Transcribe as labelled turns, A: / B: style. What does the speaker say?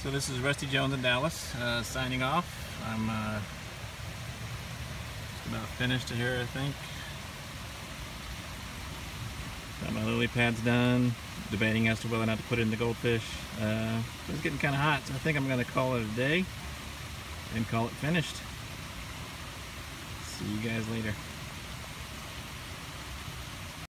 A: So this is Rusty Jones in Dallas, signing off. I'm just about finished here, I think. Got my lily pads done, debating as to whether or not to put it in the goldfish. It's getting kind of hot, so I think I'm going to call it a day and call it finished. See you guys later.